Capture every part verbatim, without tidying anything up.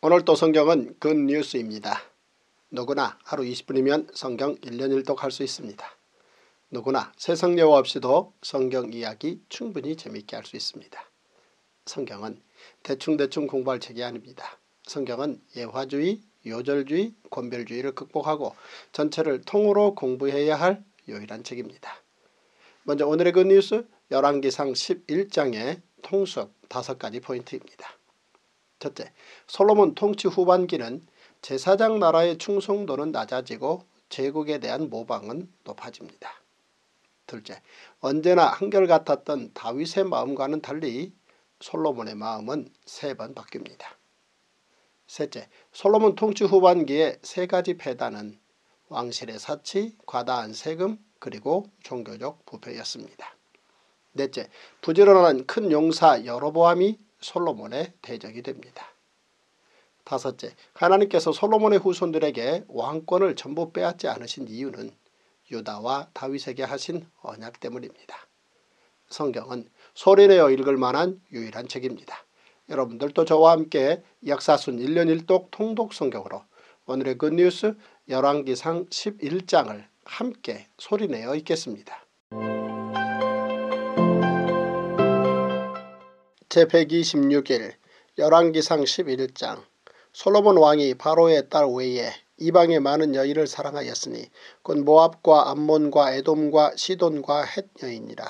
오늘 또 성경은 굿뉴스입니다. 누구나 하루 이십 분이면 성경 일 년 일 독 할 수 있습니다. 누구나 세상 예화 없이도 성경 이야기 충분히 재미있게 할 수 있습니다. 성경은 대충대충 공부할 책이 아닙니다. 성경은 예화주의, 요절주의, 권별주의를 극복하고 전체를 통으로 공부해야 할 유일한 책입니다. 먼저 오늘의 굿뉴스 열왕기상 십일 장의 통속 다섯 가지 포인트입니다. 첫째, 솔로몬 통치 후반기는 제사장 나라의 충성도는 낮아지고 제국에 대한 모방은 높아집니다. 둘째, 언제나 한결같았던 다윗의 마음과는 달리 솔로몬의 마음은 세 번 바뀝니다. 셋째, 솔로몬 통치 후반기의 세 가지 폐단은 왕실의 사치, 과다한 세금, 그리고 종교적 부패였습니다. 넷째, 부지런한 큰 용사 여로보암이 솔로몬의 대적이 됩니다. 다섯째, 하나님께서 솔로몬의 후손들에게 왕권을 전부 빼앗지 않으신 이유는 유다와 다윗에게 하신 언약 때문입니다. 성경은 소리내어 읽을 만한 유일한 책입니다. 여러분들도 저와 함께 역사순 일 년 일 독 통독 성경으로 오늘의 굿뉴스 열왕기상 십일 장을 함께 소리내어 읽겠습니다. 제백이십육 일 열왕기상 십일 장. 솔로몬 왕이 바로의 딸 외에 이방의 많은 여인을 사랑하였으니 곧 모압과 암몬과 에돔과 시돈과 헷 여인이라.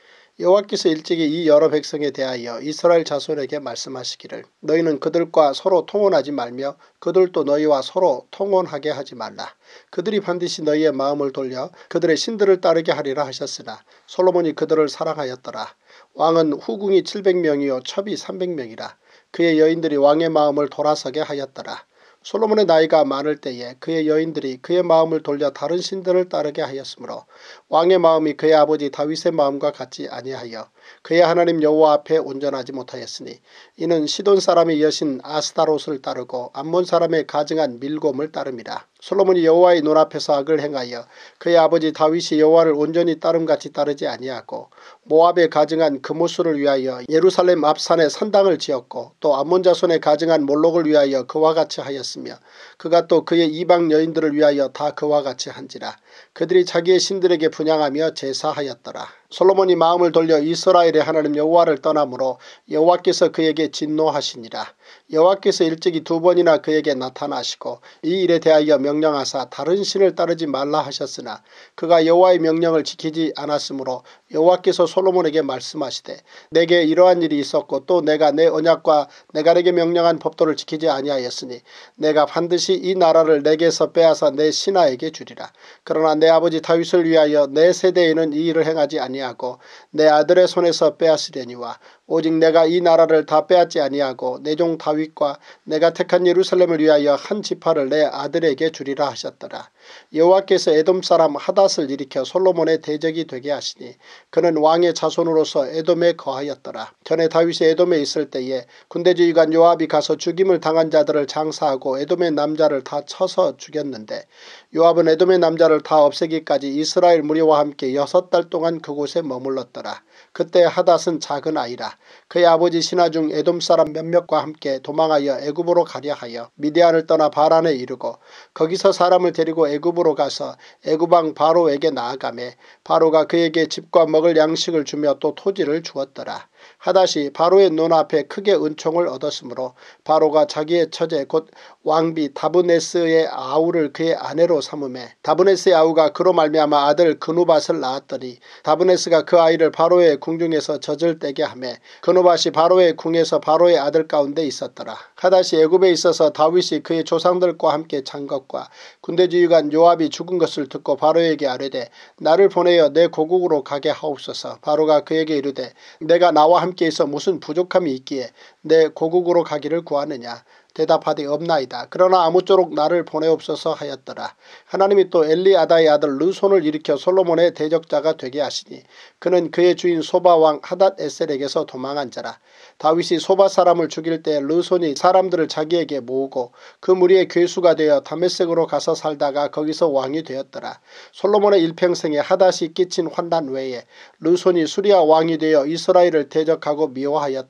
여호와께서 일찍이 이 여러 백성에 대하여 이스라엘 자손에게 말씀하시기를 너희는 그들과 서로 통혼하지 말며 그들도 너희와 서로 통혼하게 하지 말라. 그들이 반드시 너희의 마음을 돌려 그들의 신들을 따르게 하리라 하셨으나 솔로몬이 그들을 사랑하였더라. 왕은 후궁이 칠백 명이요 첩이 삼백 명이라. 그의 여인들이 왕의 마음을 돌아서게 하였더라. 솔로몬의 나이가 많을 때에 그의 여인들이 그의 마음을 돌려 다른 신들을 따르게 하였으므로 왕의 마음이 그의 아버지 다윗의 마음과 같지 아니하여 그의 하나님 여호와 앞에 온전하지 못하였으니 이는 시돈 사람의 여신 아스타롯을 따르고 암몬 사람의 가증한 밀곰을 따름이라. 솔로몬이 여호와의 눈앞에서 악을 행하여 그의 아버지 다윗이 여호와를 온전히 따름같이 따르지 아니하고 모압에 가증한 그모스를 위하여 예루살렘 앞산에 산당을 지었고 또 암몬 자손에 가증한 몰록을 위하여 그와 같이 하였으며 그가 또 그의 이방 여인들을 위하여 다 그와 같이 한지라. 그들이 자기의 신들에게 분향하며 제사하였더라. 솔로몬이 마음을 돌려 이스라엘의 하나님 여호와를 떠나므로 여호와께서 그에게 진노하시니라. 여호와께서 일찍이 두 번이나 그에게 나타나시고 이 일에 대하여 명령하사 다른 신을 따르지 말라 하셨으나 그가 여호와의 명령을 지키지 않았으므로 여호와께서 솔로몬에게 말씀하시되 내게 이러한 일이 있었고 또 내가 내 언약과 내가 내게 명령한 법도를 지키지 아니하였으니 내가 반드시 이 나라를 내게서 빼앗아 내 신하에게 주리라. 그러나 내 아버지 다윗을 위하여 내 세대에는 이 일을 행하지 아니하고 내 아들의 손에서 빼앗으려니와 오직 내가 이 나라를 다 빼앗지 아니하고 내 종 다윗과 내가 택한 예루살렘을 위하여 한 지파를 내 아들에게 주리라 하셨더라. 여호와께서 에돔 사람 하닷을 일으켜 솔로몬의 대적이 되게 하시니 그는 왕의 자손으로서 에돔에 거하였더라. 전에 다윗이 에돔에 있을 때에 군대지휘관 요압이 가서 죽임을 당한 자들을 장사하고 에돔의 남자를 다 쳐서 죽였는데 요압은 에돔의 남자를 다 없애기까지 이스라엘 무리와 함께 여섯 달 동안 그곳에 머물렀더라. 그때 하닷은 작은 아이라. 그의 아버지 신하 중 에돔 사람 몇몇과 함께 도망하여 애굽으로 가려 하여 미디안을 떠나 바란에 이르고 거기서 사람을 데리고 애굽으로 가서 애굽 왕 바로에게 나아가매 바로가 그에게 집과 먹을 양식을 주며 또 토지를 주었더라. 하닷이 바로의 눈앞에 크게 은총을 얻었으므로 바로가 자기의 처제 곧 왕비 다브네스의 아우를 그의 아내로 삼으매 다브네스의 아우가 그로 말미암아 아들 그누밧을 낳았더니 다브네스가 그 아이를 바로의 궁중에서 젖을 떼게 하매 그누밧이 바로의 궁에서 바로의 아들 가운데 있었더라. 하닷이 애굽에 있어서 다윗이 그의 조상들과 함께 잔 것과 군대지휘관 요압이 죽은 것을 듣고 바로에게 아뢰되 나를 보내어 내 고국으로 가게 하옵소서. 바로가 그에게 이르되 내가 나와 함께 있어 무슨 부족함이 있기에 내 고국으로 가기를 구하느냐. 대답하되 없나이다. 그러나 아무쪼록 나를 보내옵소서 하였더라. 하나님이 또 엘리아다의 아들 르손을 일으켜 솔로몬의 대적자가 되게 하시니 그는 그의 주인 소바 왕 하닷 에셀에게서 도망한 자라. 다윗이 소바 사람을 죽일 때 르손이 사람들을 자기에게 모으고 그 무리의 괴수가 되어 다메섹으로 가서 살다가 거기서 왕이 되었더라. 솔로몬의 일평생에 하닷이 끼친 환난 외에 르손이 수리아 왕이 되어 이스라엘을 대적하고 미워하였더라.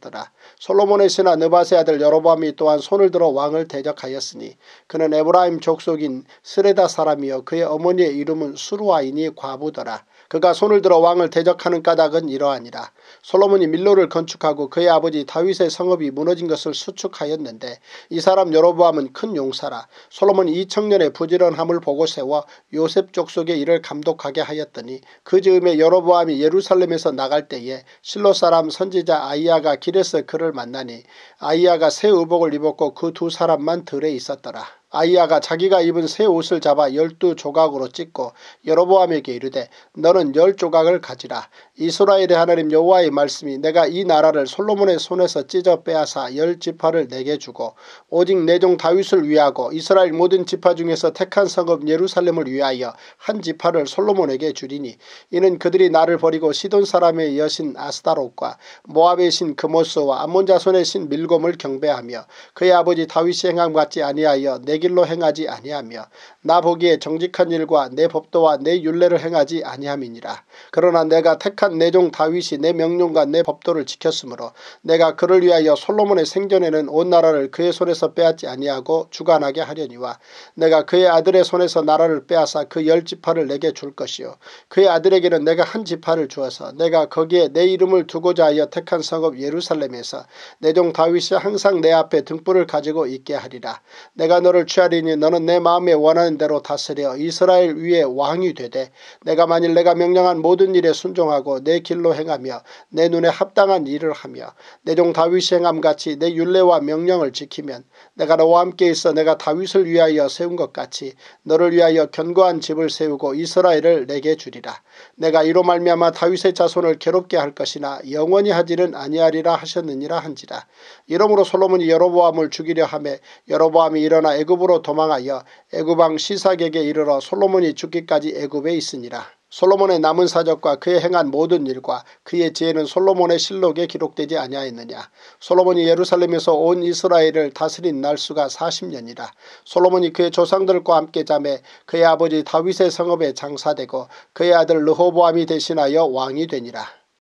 솔로몬의 신하 느밧의 아들 여로보암이 또한 손을 들어 왕을 대적하였으니 그는 에브라임 족속인 스레다 사람이요 그의 어머니의 이름은 수루아이니 과부더라. 그가 손을 들어 왕을 대적하는 까닭은 이러하니라. 솔로몬이 밀로를 건축하고 그의 아버지 다윗의 성읍이 무너진 것을 수축하였는데 이 사람 여로보암은 큰 용사라. 솔로몬이 이 청년의 부지런함을 보고 세워 요셉 족속의 일을 감독하게 하였더니 그 즈음에 여로보암이 예루살렘에서 나갈 때에 실로 사람 선지자 아이야가 길에서 그를 만나니 아이야가 새 의복을 입었고 그 두 사람만 들에 있었더라. 아이야가 자기가 입은 새 옷을 잡아 열두 조각으로 찢고 여로보암에게 이르되 너는 열 조각을 가지라. 이스라엘의 하나님 여호와의 말씀이 내가 이 나라를 솔로몬의 손에서 찢어 빼앗아 열 지파를 내게 주고 오직 내 종 다윗을 위하고 이스라엘 모든 지파 중에서 택한 성읍 예루살렘을 위하여 한 지파를 솔로몬에게 주리니 이는 그들이 나를 버리고 시돈 사람의 여신 아스타롯과 모압의 신 그모스와 암몬 자손의 신 밀곰을 경배하며 그의 아버지 다윗이 행함 같지 아니하여 내 길로 행하지 아니하며 나 보기에 정직한 일과 내 법도와 내 율례를 행하지 아니함이니라. 그러나 내가 택한 내 종 다윗이 내 명령과 내 법도를 지켰으므로 내가 그를 위하여 솔로몬의 생전에는 온 나라를 그의 손에서 빼앗지 아니하고 주관하게 하려니와 내가 그의 아들의 손에서 나라를 빼앗아 그 열 지파를 내게 줄 것이요 그의 아들에게는 내가 한 지파를 주어서 내가 거기에 내 이름을 두고자 하여 택한 성읍 예루살렘에서 내 종 다윗이 항상 내 앞에 등불을 가지고 있게 하리라. 내가 너를 취하리니 너는 내 마음에 원하는 대로 다스려 이스라엘 위에 왕이 되되 내가 만일 내가 명령한 모든 일에 순종하고 내 길로 행하며 내 눈에 합당한 일을 하며 내 종 다윗이 행함같이 내 율례와 명령을 지키면 내가 너와 함께 있어 내가 다윗을 위하여 세운 것 같이 너를 위하여 견고한 집을 세우고 이스라엘을 내게 주리라. 내가 이로 말미암아 다윗의 자손을 괴롭게 할 것이나 영원히 하지는 아니하리라 하셨느니라 한지라. 이러므로 솔로몬이 여로보암을 죽이려 하매 여로보암이 일어나 애굽으로 도망하여 애굽 왕 시삭에게 이르러 솔로몬이 죽기까지 애굽에 있으니라. 솔로몬의 남은 사적과 그의 행한 모든 일과 그의 지혜는 솔로몬의 실록에 기록되지 아니하였느냐. 솔로몬이 예루살렘에서 온 이스라엘을 다스린 날수가 사십 년이라. 솔로몬이 그의 조상들과 함께 잠에 그의 아버지 다윗의 성읍에 장사되고 그의 아들 르호보암이 대신하여 왕이 되니라.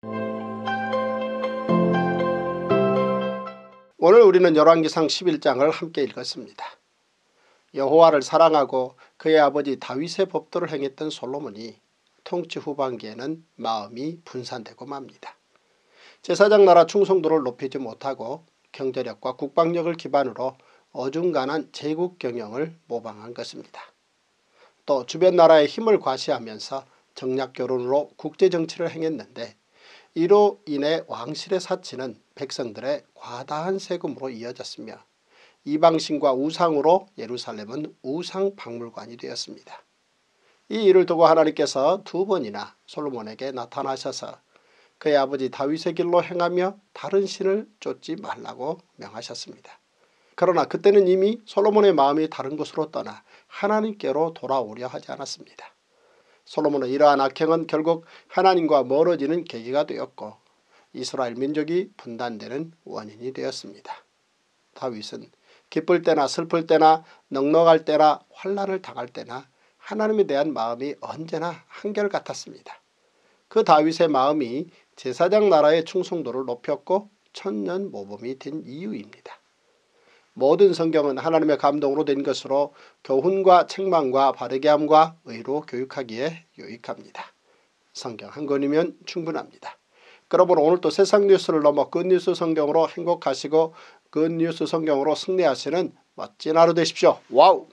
오늘 우리는 열왕기상 십일 장을 함께 읽었습니다. 여호와를 사랑하고 그의 아버지 다윗의 법도를 행했던 솔로몬이 통치 후반기에는 마음이 분산되고 맙니다. 제사장 나라 충성도를 높이지 못하고 경제력과 국방력을 기반으로 어중간한 제국 경영을 모방한 것입니다. 또 주변 나라의 힘을 과시하면서 정략결혼으로 국제정치를 행했는데 이로 인해 왕실의 사치는 백성들의 과다한 세금으로 이어졌으며 이방신과 우상으로 예루살렘은 우상박물관이 되었습니다. 이 일을 두고 하나님께서 두 번이나 솔로몬에게 나타나셔서 그의 아버지 다윗의 길로 행하며 다른 신을 쫓지 말라고 명하셨습니다. 그러나 그때는 이미 솔로몬의 마음이 다른 곳으로 떠나 하나님께로 돌아오려 하지 않았습니다. 솔로몬의 이러한 악행은 결국 하나님과 멀어지는 계기가 되었고 이스라엘 민족이 분단되는 원인이 되었습니다. 다윗은 기쁠 때나 슬플 때나 넉넉할 때나 환난을 당할 때나 하나님에 대한 마음이 언제나 한결같았습니다. 그 다윗의 마음이 제사장 나라의 충성도를 높였고 천년 모범이 된 이유입니다. 모든 성경은 하나님의 감동으로 된 것으로 교훈과 책망과 바르게함과 의로 교육하기에 유익합니다. 성경 한 권이면 충분합니다. 그러므로 오늘도 세상 뉴스를 넘어 굿뉴스 성경으로 행복하시고 굿뉴스 성경으로 승리하시는 멋진 하루 되십시오. 와우!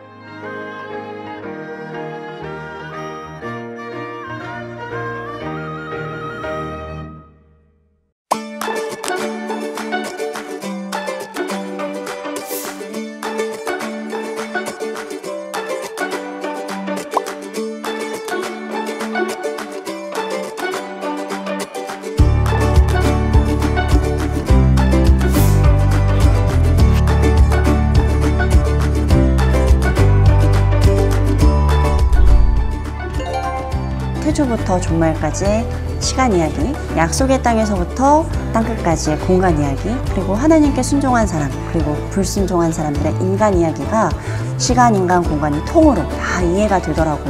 태초부터 종말까지의 시간 이야기, 약속의 땅에서부터 땅끝까지의 공간 이야기, 그리고 하나님께 순종한 사람, 그리고 불순종한 사람들의 인간 이야기가 시간, 인간, 공간이 통으로 다 이해가 되더라고요.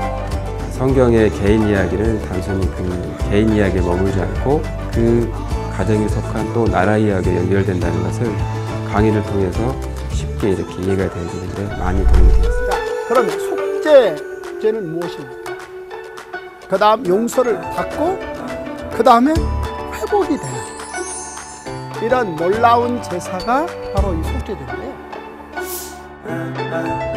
성경의 개인 이야기는 단순히 그 개인 이야기에 머물지 않고 그 가정에 속한 또 나라 이야기에 연결된다는 것을 강의를 통해서 쉽게 이렇게 이해가 되어지는데 많이 도움이 되었습니다. 자, 그럼 속죄죄는 무엇입니까? 그 다음 용서를 받고 그 다음에 회복이 되는 이런 놀라운 제사가 바로 이 속죄제인데요.